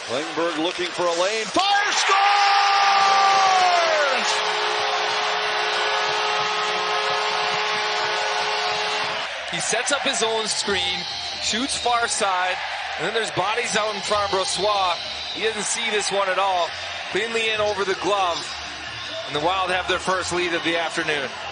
Klingberg looking for a lane. Fire, scores! He sets up his own screen, shoots far side, and then there's bodies out in front of Brossois. He doesn't see this one at all. Cleanly in over the glove. And the Wild have their first lead of the afternoon.